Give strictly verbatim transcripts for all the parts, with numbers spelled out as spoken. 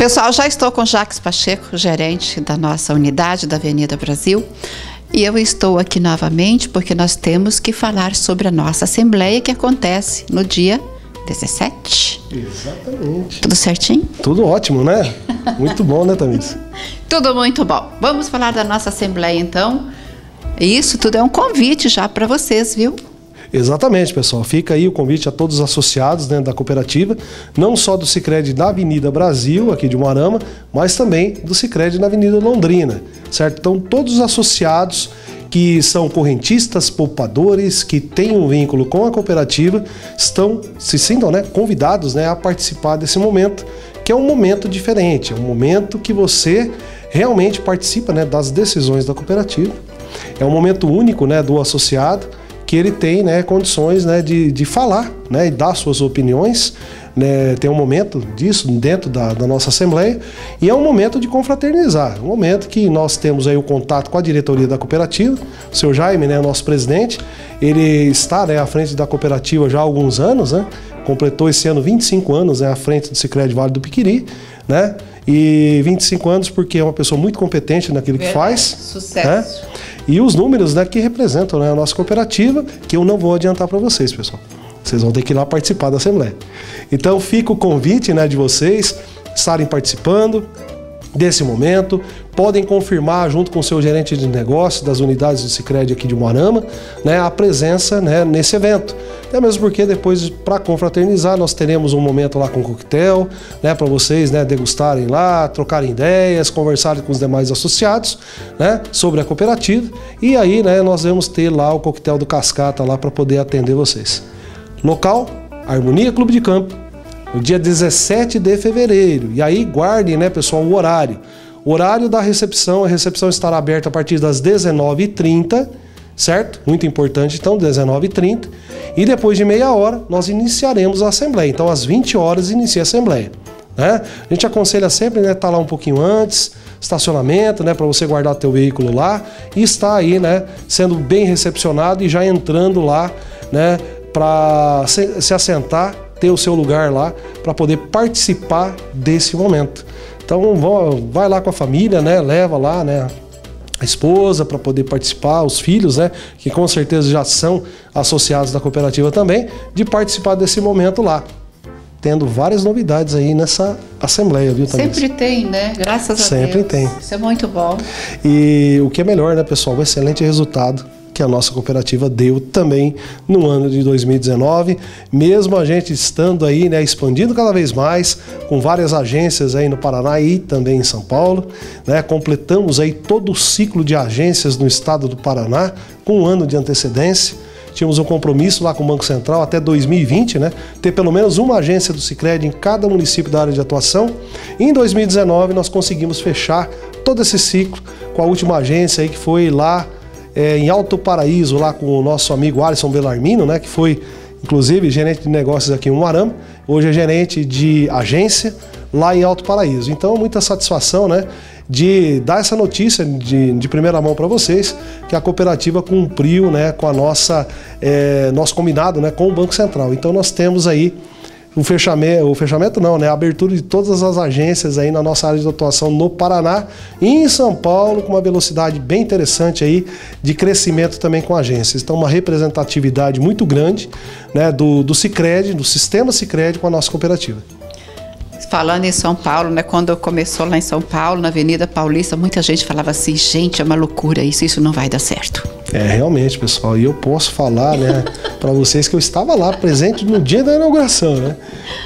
Pessoal, já estou com Jacques Pacheco, gerente da nossa unidade da Avenida Brasil. E eu estou aqui novamente porque nós temos que falar sobre a nossa assembleia que acontece no dia dezessete. Exatamente. Tudo certinho? Tudo ótimo, né? Muito bom, né, Tamiris? Tudo muito bom. Vamos falar da nossa assembleia, então. Isso tudo é um convite já para vocês, viu? Exatamente, pessoal. Fica aí o convite a todos os associados, né, da cooperativa, não só do Sicredi da Avenida Brasil, aqui de Umuarama, mas também do Sicredi na Avenida Londrina, certo? Então, todos os associados que são correntistas, poupadores, que têm um vínculo com a cooperativa, estão, se sintam, né, convidados, né, a participar desse momento, que é um momento diferente, é um momento que você realmente participa, né, das decisões da cooperativa. É um momento único, né, do associado, que ele tem, né, condições, né, de, de falar, né, e dar suas opiniões, né, tem um momento disso dentro da, da nossa assembleia, e é um momento de confraternizar, um momento que nós temos aí o contato com a diretoria da cooperativa, o seu Jaime, né, nosso presidente, ele está, né, à frente da cooperativa já há alguns anos, né, completou esse ano vinte e cinco anos, né, à frente do Sicredi Vale do Piquiri, né, e vinte e cinco anos porque é uma pessoa muito competente naquilo que faz. Sucesso. Né? E os números, né, que representam, né, a nossa cooperativa, que eu não vou adiantar para vocês, pessoal. Vocês vão ter que ir lá participar da Assembleia. Então fica o convite, né, de vocês estarem participando desse momento. Podem confirmar junto com o seu gerente de negócios das unidades do Sicredi aqui de Umuarama, né, a presença, né, nesse evento. Até mesmo porque depois, para confraternizar, nós teremos um momento lá com coquetel, né, para vocês, né, degustarem lá, trocarem ideias, conversarem com os demais associados, né, sobre a cooperativa. E aí, né, nós vamos ter lá o coquetel do Cascata lá para poder atender vocês. Local, Harmonia Clube de Campo, no dia dezessete de fevereiro. E aí guardem, né, pessoal, o horário. O horário da recepção, a recepção estará aberta a partir das dezenove e trinta, certo? Muito importante, então, dezenove e trinta. E depois de meia hora, nós iniciaremos a assembleia. Então, às vinte horas, inicia a assembleia. Né? A gente aconselha sempre, né, estar lá um pouquinho antes, estacionamento, né, para você guardar teu veículo lá e estar aí, né, sendo bem recepcionado e já entrando lá, né, para se, se assentar, ter o seu lugar lá para poder participar desse momento. Então vai lá com a família, né? Leva lá, né, a esposa para poder participar, os filhos, né, que com certeza já são associados da cooperativa também, de participar desse momento lá. Tendo várias novidades aí nessa assembleia, viu, Tamiris? Sempre tem, né? Graças a Deus. Sempre tem. Isso é muito bom. E o que é melhor, né, pessoal? Um excelente resultado que a nossa cooperativa deu também no ano de dois mil e dezenove, mesmo a gente estando aí, né, expandindo cada vez mais, com várias agências aí no Paraná e também em São Paulo, né, completamos aí todo o ciclo de agências no estado do Paraná com um ano de antecedência. Tínhamos um compromisso lá com o Banco Central até dois mil e vinte, né, ter pelo menos uma agência do Sicredi em cada município da área de atuação. E em dois mil e dezenove nós conseguimos fechar todo esse ciclo com a última agência aí que foi lá É, em Alto Paraíso, lá com o nosso amigo Alisson Bellarmino, né, que foi, inclusive, gerente de negócios aqui em Umuarama, hoje é gerente de agência lá em Alto Paraíso. Então, muita satisfação, né, de dar essa notícia de, de primeira mão para vocês, que a cooperativa cumpriu, né, com a nossa, é, nosso combinado, né, com o Banco Central. Então, nós temos aí o fechamento, o fechamento não, né? A abertura de todas as agências aí na nossa área de atuação no Paraná e em São Paulo, com uma velocidade bem interessante aí de crescimento também com agências. Então, uma representatividade muito grande, né, do, do Sicredi, do sistema Sicredi com a nossa cooperativa. Falando em São Paulo, né, quando começou lá em São Paulo, na Avenida Paulista, muita gente falava assim, gente, é uma loucura isso, isso não vai dar certo. É, realmente, pessoal, e eu posso falar, né, para vocês que eu estava lá, presente no dia da inauguração, né.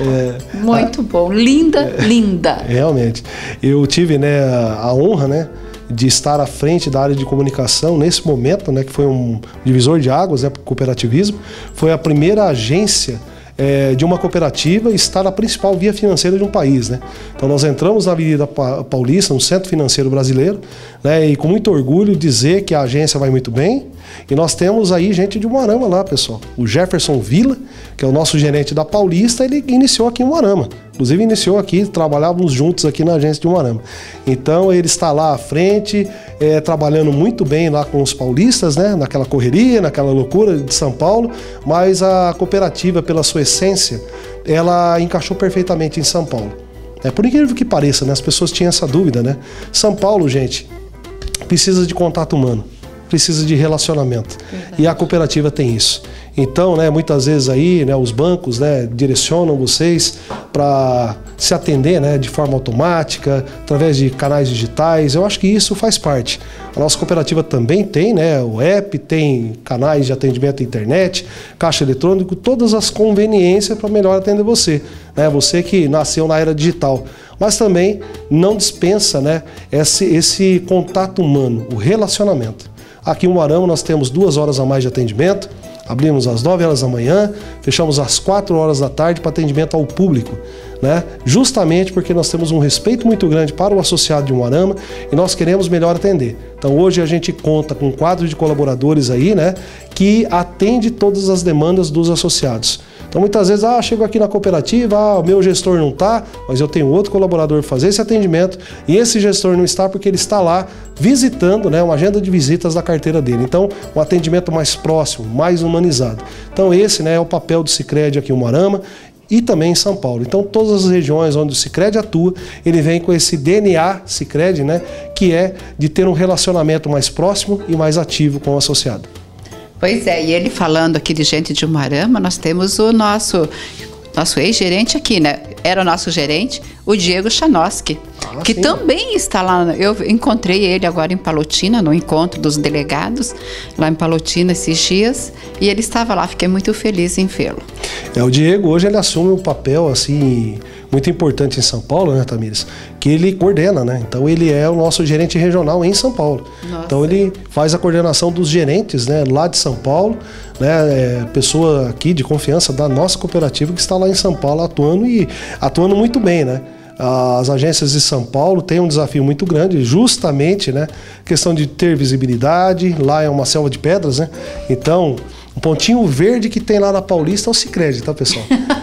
É, Muito a, bom, linda, é, linda. Realmente, eu tive, né, a honra, né, de estar à frente da área de comunicação nesse momento, né, que foi um divisor de águas, né, para o cooperativismo, foi a primeira agência É, de uma cooperativa estar na principal via financeira de um país, né? Então nós entramos na Avenida Paulista, no Centro Financeiro Brasileiro, né? E com muito orgulho dizer que a agência vai muito bem. E nós temos aí gente de Umuarama lá, pessoal. O Jefferson Villa, que é o nosso gerente da Paulista, ele iniciou aqui em Umuarama. Inclusive iniciou aqui, trabalhávamos juntos aqui na agência de Umuarama. Então ele está lá à frente, é, trabalhando muito bem lá com os paulistas, né? Naquela correria, naquela loucura de São Paulo, mas a cooperativa, pela sua essência, ela encaixou perfeitamente em São Paulo. É, por incrível que pareça, né, as pessoas tinham essa dúvida, né? São Paulo, gente, precisa de contato humano, precisa de relacionamento. Verdade. E a cooperativa tem isso. Então, né, muitas vezes aí, né, os bancos, né, direcionam vocês para se atender, né, de forma automática, através de canais digitais. Eu acho que isso faz parte. A nossa cooperativa também tem, né, o app, tem canais de atendimento à internet, caixa eletrônico, todas as conveniências para melhor atender você, né, você que nasceu na era digital. Mas também não dispensa, né, esse, esse contato humano, o relacionamento. Aqui em Umuarama nós temos duas horas a mais de atendimento. Abrimos às nove horas da manhã, fechamos às quatro horas da tarde para atendimento ao público, né? Justamente porque nós temos um respeito muito grande para o associado de Umuarama e nós queremos melhor atender. Então hoje a gente conta com um quadro de colaboradores aí, né, que atende todas as demandas dos associados. Então muitas vezes, ah, chego aqui na cooperativa, ah, o meu gestor não está, mas eu tenho outro colaborador para fazer esse atendimento e esse gestor não está porque ele está lá visitando, né, uma agenda de visitas da carteira dele. Então, um atendimento mais próximo, mais humanizado. Então esse, né, é o papel do Sicredi aqui em Umuarama e também em São Paulo. Então todas as regiões onde o Sicredi atua, ele vem com esse D N A Sicredi, né, que é de ter um relacionamento mais próximo e mais ativo com o associado. Pois é, e ele falando aqui de gente de Umuarama, nós temos o nosso, nosso ex-gerente aqui, né? Era o nosso gerente, o Diego Chanoski, ah, que sim. também está lá. Eu encontrei ele agora em Palotina, no encontro dos delegados, lá em Palotina esses dias, e ele estava lá, fiquei muito feliz em vê-lo. É, o Diego hoje ele assume um papel assim muito importante em São Paulo, né, Tamires? Que ele coordena, né? Então ele é o nosso gerente regional em São Paulo. Nossa. Então ele faz a coordenação dos gerentes, né, lá de São Paulo, né? É pessoa aqui de confiança da nossa cooperativa que está lá em São Paulo atuando e atuando muito bem, né? As agências de São Paulo têm um desafio muito grande, justamente, né? Questão de ter visibilidade, lá é uma selva de pedras, né? Então, o pontinho verde que tem lá na Paulista é o Sicredi, tá, pessoal?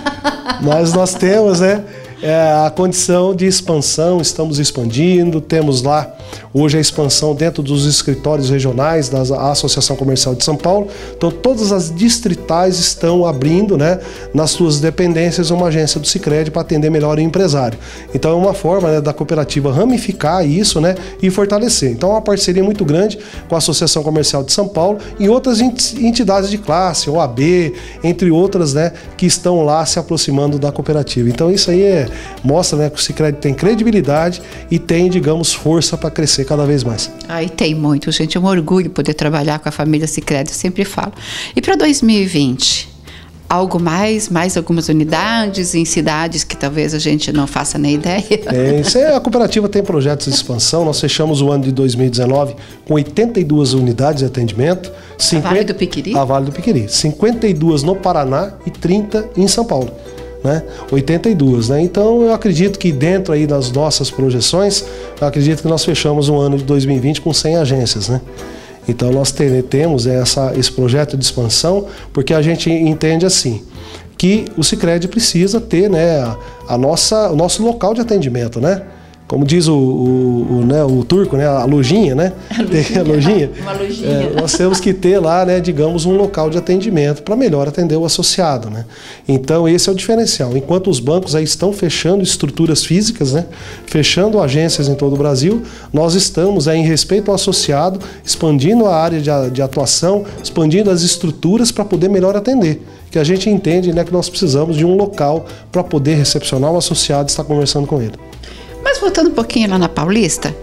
Mas nós temos, né, é, a condição de expansão, estamos expandindo, temos lá hoje a expansão dentro dos escritórios regionais da Associação Comercial de São Paulo. Então todas as distritais estão abrindo, né, nas suas dependências uma agência do Sicredi para atender melhor o empresário. Então é uma forma, né, da cooperativa ramificar isso, né, e fortalecer. Então é uma parceria muito grande com a Associação Comercial de São Paulo e outras entidades de classe, O A B, entre outras, né, que estão lá se aproximando da cooperativa. Então isso aí é, mostra, né, que o Sicredi tem credibilidade e tem, digamos, força para crescer cada vez mais. Aí tem muito, gente. É um orgulho poder trabalhar com a família Sicredi, eu sempre falo. E para dois mil e vinte, algo mais, mais algumas unidades em cidades que talvez a gente não faça nem ideia? É, isso é, a cooperativa tem projetos de expansão. Nós fechamos o ano de dois mil e dezenove com oitenta e duas unidades de atendimento. cinquenta, a Vale do Piquiri? A Vale do Piquiri. cinquenta e duas no Paraná e trinta em São Paulo. Né? oitenta e duas, né? Então eu acredito que dentro aí das nossas projeções, eu acredito que nós fechamos o ano de dois mil e vinte com cem agências, né? Então nós temos essa, esse projeto de expansão, porque a gente entende assim, que o Sicredi precisa ter, né, a, a nossa, o nosso local de atendimento, né? Como diz o, o, o, né, o turco, né, a lojinha, né? A lojinha. A lojinha. Uma lojinha. É, nós temos que ter lá, né, digamos, um local de atendimento para melhor atender o associado, né? Então esse é o diferencial. Enquanto os bancos aí estão fechando estruturas físicas, né, fechando agências em todo o Brasil, nós estamos aí, em respeito ao associado, expandindo a área de, de atuação, expandindo as estruturas para poder melhor atender. Que a gente entende, né, que nós precisamos de um local para poder recepcionar o associado e estar conversando com ele. Mas voltando um pouquinho lá na Paulista,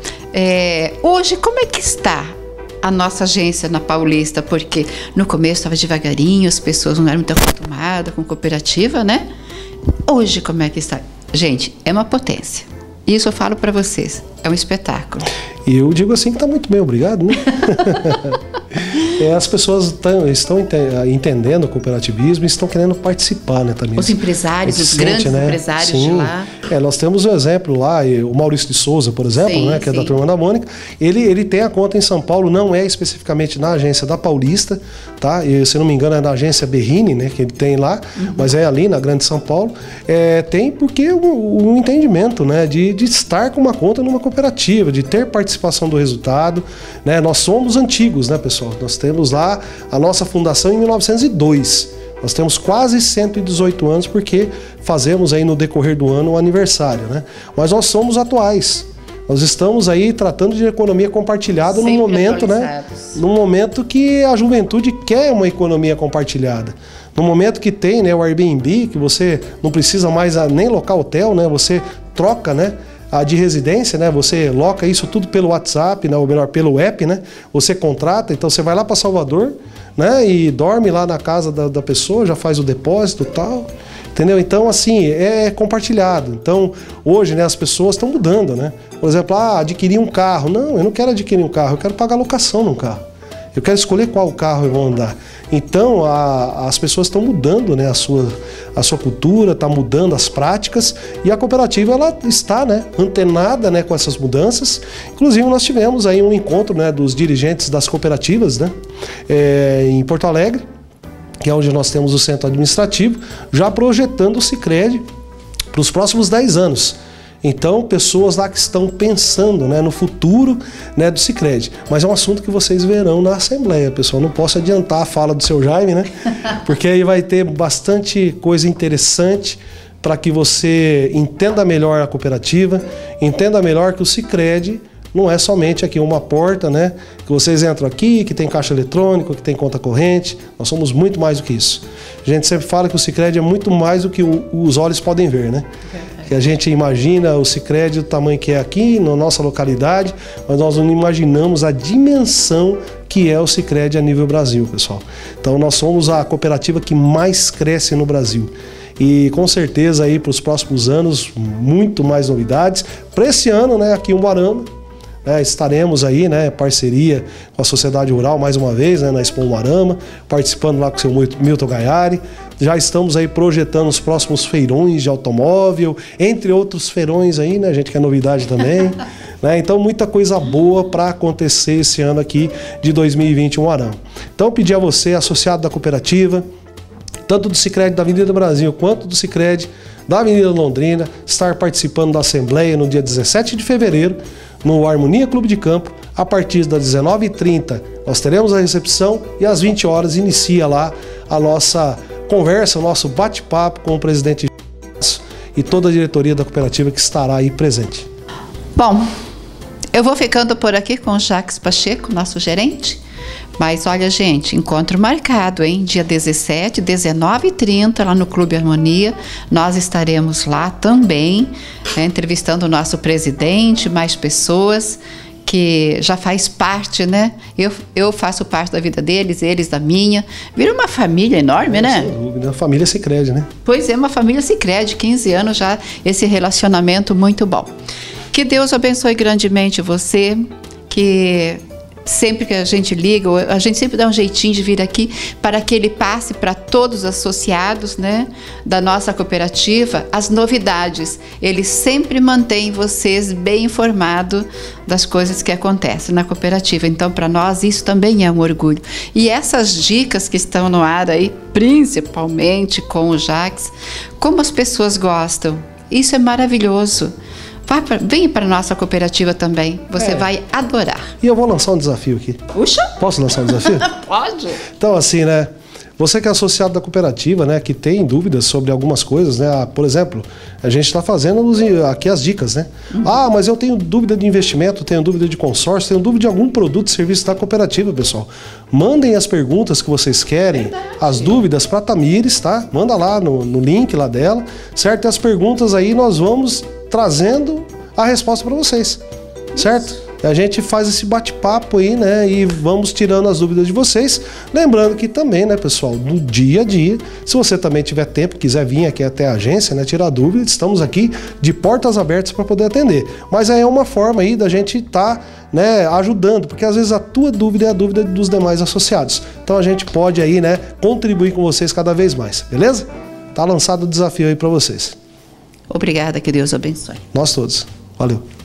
é, hoje como é que está a nossa agência na Paulista? Porque no começo estava devagarinho, as pessoas não eram muito acostumadas com cooperativa, né? Hoje como é que está? Gente, é uma potência. Isso eu falo para vocês, é um espetáculo. E eu digo assim que está muito bem, obrigado, né? É, as pessoas tão, estão entendendo o cooperativismo e estão querendo participar, né, também. Os empresários, os sente, grandes né? empresários Sim. de lá. É, nós temos um exemplo lá, o Maurício de Souza, por exemplo, sim, né, que sim. é da Turma da Mônica. Ele, ele tem a conta em São Paulo, não é especificamente na agência da Paulista, tá? E, se não me engano é na agência Berrini, né, que ele tem lá, uhum. mas é ali na Grande São Paulo. É, tem porque o, o entendimento, né, de, de estar com uma conta numa cooperativa, de ter participação do resultado, né? Nós somos antigos, né, pessoal? Nós temos lá a nossa fundação em mil novecentos e dois. Nós temos quase cento e dezoito anos porque fazemos aí no decorrer do ano o aniversário, né? Mas nós somos atuais. Nós estamos aí tratando de economia compartilhada num momento, né? Num momento que a juventude quer uma economia compartilhada. No momento que tem, né, o Airbnb, que você não precisa mais a, nem locar hotel, né? Você troca, né, a de residência, né? Você loca isso tudo pelo WhatsApp, né? Ou melhor, pelo app, né? Você contrata, então você vai lá para Salvador, né? E dorme lá na casa da, da pessoa, já faz o depósito e tal. Entendeu? Então, assim, é compartilhado. Então, hoje, né, as pessoas estão mudando, né? Por exemplo, ah, adquirir um carro. Não, eu não quero adquirir um carro, eu quero pagar locação num carro. Eu quero escolher qual carro eu vou andar. Então, a, as pessoas estão mudando, né, a sua, a sua cultura, está mudando as práticas, e a cooperativa ela está, né, antenada, né, com essas mudanças. Inclusive, nós tivemos aí um encontro, né, dos dirigentes das cooperativas, né, é, em Porto Alegre, que é onde nós temos o centro administrativo, já projetando o Sicredi para os próximos dez anos. Então, pessoas lá que estão pensando, né, no futuro, né, do Sicredi. Mas é um assunto que vocês verão na Assembleia, pessoal. Não posso adiantar a fala do seu Jaime, né? Porque aí vai ter bastante coisa interessante para que você entenda melhor a cooperativa, entenda melhor que o Sicredi não é somente aqui uma porta, né? Que vocês entram aqui, que tem caixa eletrônico, que tem conta corrente. Nós somos muito mais do que isso. A gente sempre fala que o Sicredi é muito mais do que o, os olhos podem ver, né? Que a gente imagina o Sicredi do tamanho que é aqui, na nossa localidade, mas nós não imaginamos a dimensão que é o Sicredi a nível Brasil, pessoal. Então nós somos a cooperativa que mais cresce no Brasil. E com certeza aí para os próximos anos, muito mais novidades. Para esse ano, né, aqui em Umuarama, É, estaremos aí, né, parceria com a Sociedade Rural mais uma vez, né, na Expo Umuarama, participando lá com o seu Milton Gaiari. Já estamos aí projetando os próximos feirões de automóvel, entre outros feirões aí, né, gente, que é novidade também. Né, então muita coisa boa para acontecer esse ano aqui de dois mil e vinte em Umuarama. Então pedir a você, associado da cooperativa, tanto do Sicredi da Avenida Brasil quanto do Sicredi da Avenida Londrina, estar participando da Assembleia no dia dezessete de fevereiro, no Harmonia Clube de Campo, a partir das dezenove e trinta. Nós teremos a recepção e às vinte horas inicia lá a nossa conversa, o nosso bate-papo com o presidente e toda a diretoria da cooperativa que estará aí presente. Bom, eu vou ficando por aqui com o Jacques Pacheco, nosso gerente. Mas olha, gente, encontro marcado, hein? Dia dezessete, dezenove e trinta, lá no Clube Harmonia. Nós estaremos lá também, né, entrevistando o nosso presidente, mais pessoas que já faz parte, né? Eu, eu faço parte da vida deles, eles da minha. Vira uma família enorme, é, né? Sem dúvida, a família Sicredi, né? Pois é, uma família Sicredi, quinze anos já, esse relacionamento muito bom. Que Deus abençoe grandemente você, que sempre que a gente liga, a gente sempre dá um jeitinho de vir aqui para que ele passe para todos os associados, né, da nossa cooperativa as novidades. Ele sempre mantém vocês bem informados das coisas que acontecem na cooperativa. Então, para nós, isso também é um orgulho. E essas dicas que estão no ar aí, principalmente com o Jacques, como as pessoas gostam, isso é maravilhoso. Pra, vem para a nossa cooperativa também, você é. vai adorar. E eu vou lançar um desafio aqui. Puxa! Posso lançar um desafio? Pode! Então, assim, né? Você que é associado da cooperativa, né? Que tem dúvidas sobre algumas coisas, né? Por exemplo, a gente está fazendo aqui as dicas, né? Uhum. Ah, mas eu tenho dúvida de investimento, tenho dúvida de consórcio, tenho dúvida de algum produto e serviço da cooperativa, pessoal. Mandem as perguntas que vocês querem, Verdade. as dúvidas para a Tamires, tá? Manda lá no, no link lá dela, certo? E as perguntas aí nós vamos trazendo a resposta para vocês, certo? A gente faz esse bate-papo aí, né? E vamos tirando as dúvidas de vocês. Lembrando que também, né, pessoal, no dia a dia, se você também tiver tempo, quiser vir aqui até a agência, né, tirar dúvidas, estamos aqui de portas abertas para poder atender. Mas aí é uma forma aí da gente estar, tá, né, ajudando, porque às vezes a tua dúvida é a dúvida dos demais associados. Então a gente pode aí, né, contribuir com vocês cada vez mais, beleza? Tá lançado o desafio aí para vocês. Obrigada, que Deus abençoe. Nós todos. Valeu.